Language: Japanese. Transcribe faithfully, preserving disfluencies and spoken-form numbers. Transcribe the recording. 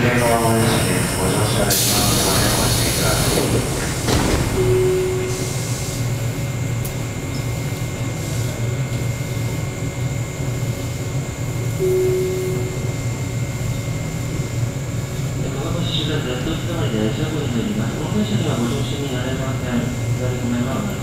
電のままですね、ご乗車できますので、ご注意ください。 終点 Z つかまりで車庫に入ります。この電車にはご乗車になれません。左止めは